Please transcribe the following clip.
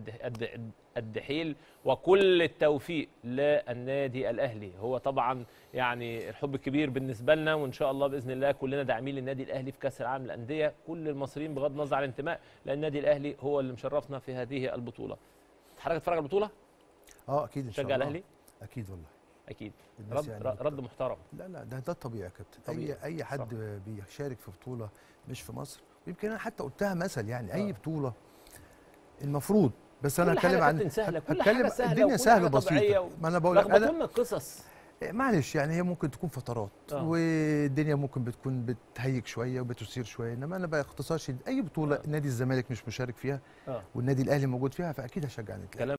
قد حيل. وكل التوفيق للنادي الاهلي. هو طبعا يعني الحب الكبير بالنسبه لنا، وان شاء الله باذن الله كلنا داعمين للنادي الاهلي في كاس العالم للانديه، كل المصريين بغض النظر عن الانتماء، لان النادي الاهلي هو اللي مشرفنا في هذه البطوله. حضرتك تتفرج على البطوله؟ اكيد ان شاء الله. تشجع الاهلي؟ اكيد والله. اكيد. يعني رد محترم. لا ده الطبيعي يا كابتن. طبيعي. اي حد صح. بيشارك في بطوله مش في مصر، ويمكن انا حتى قلتها مثل يعني اي بطوله المفروض، بس انا هتكلم عن هتكلم الدنيا سهله وبسيطه. ما انا بقول لك انا القصص معلش يعني هي ممكن تكون فترات والدنيا ممكن بتكون بتهيج شويه وبتثير شويه، انما انا باختصار شديد اي بطوله نادي الزمالك مش مشارك فيها والنادي الاهلي موجود فيها، فاكيد هشجع النادي الاهلي.